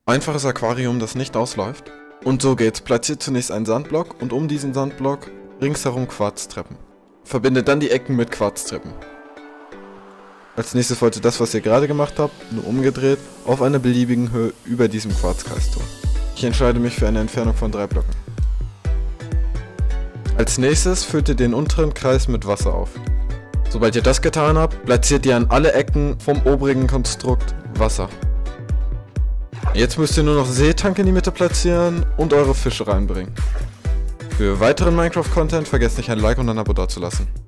Einfaches Aquarium, das nicht ausläuft. Und so geht's. Platziert zunächst einen Sandblock und um diesen Sandblock ringsherum Quarztreppen. Verbindet dann die Ecken mit Quarztreppen. Als nächstes wollt ihr das, was ihr gerade gemacht habt, nur umgedreht, auf einer beliebigen Höhe über diesem Quarzkreis tun. Ich entscheide mich für eine Entfernung von 3 Blöcken. Als nächstes füllt ihr den unteren Kreis mit Wasser auf. Sobald ihr das getan habt, platziert ihr an alle Ecken vom oberen Konstrukt Wasser. Jetzt müsst ihr nur noch Seetank in die Mitte platzieren und eure Fische reinbringen. Für weiteren Minecraft-Content vergesst nicht ein Like und ein Abo dazulassen.